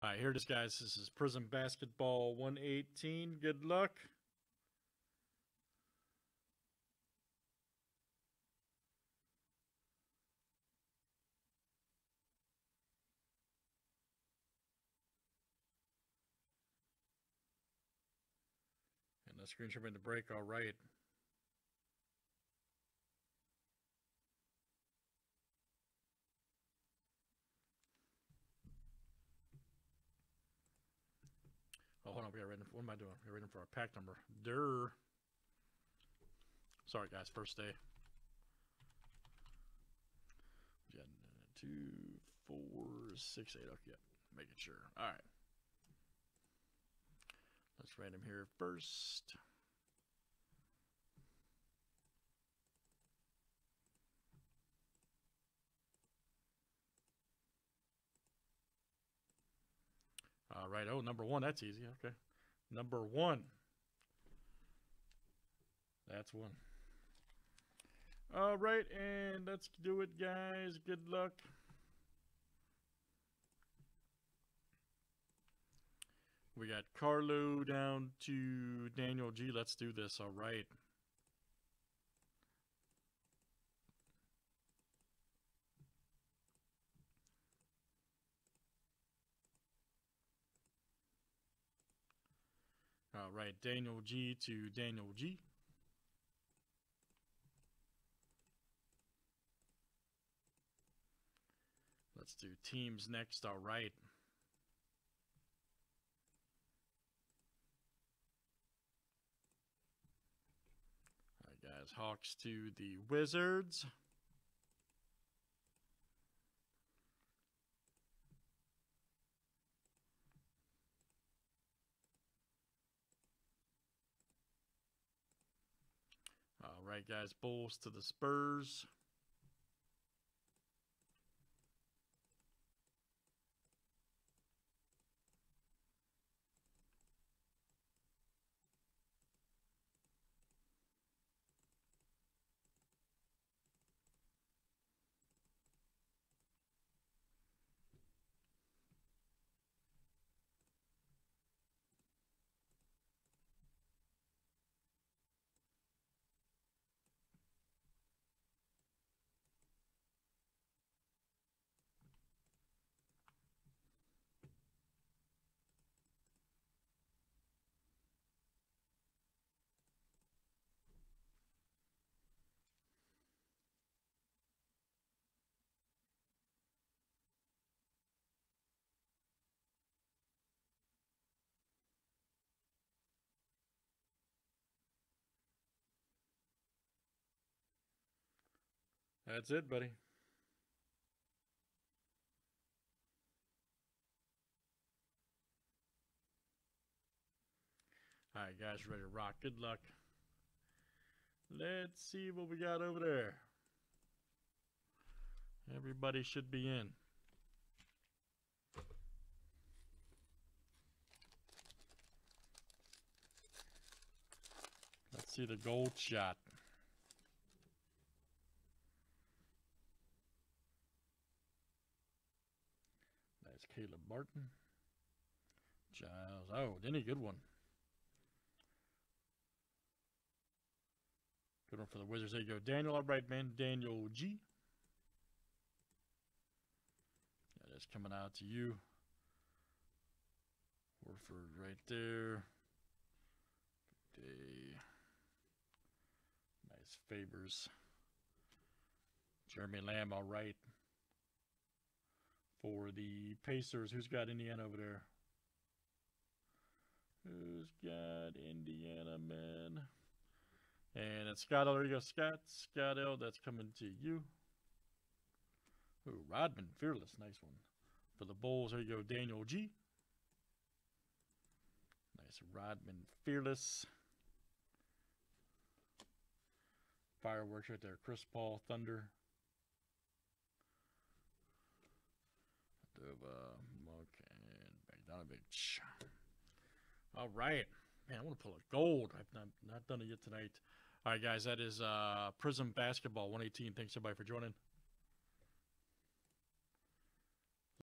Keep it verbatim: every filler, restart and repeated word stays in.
All right, here it is, guys. This is Prizm Basketball one eighteen. Good luck. And the screen should be in the break. All right. Oh, hold on. We got ready. What am I doing? We're waiting for our pack number. Durr. Sorry, guys. First day. We got two, four, six, eight. Okay, making sure. All right. Let's random here first. All right. Oh, number one. That's easy. Okay. Number one. That's one. All right. And let's do it, guys. Good luck. We got Carlo down to Daniel G. Let's do this. All right. All right, Daniel G to Daniel G. Let's do teams next. All right. All right, guys. Hawks to the Wizards. All right, guys. Bulls to the Spurs. That's it, buddy. All right, guys, ready to rock. Good luck. Let's see what we got over there. Everybody should be in. Let's see the gold shot. That's Caleb Martin. Giles. Oh, Denny, good one. Good one for the Wizards. There you go. Daniel, all right, man. Daniel G. That is coming out to you. Warford right there. Day. Nice Favors. Jeremy Lamb, all right. For the Pacers, who's got Indiana over there? Who's got Indiana, man? And it's Scott L. There you go, Scott. Scott L. That's coming to you. Ooh, Rodman, Fearless. Nice one. For the Bulls, there you go, Daniel G. Nice Rodman, Fearless. Fireworks right there. Chris Paul, Thunder. Bogdanovich. All right. Man, I want to pull a gold. I've not, not done it yet tonight. All right, guys, that is uh, Prizm Basketball one eighteen. Thanks, everybody, for joining.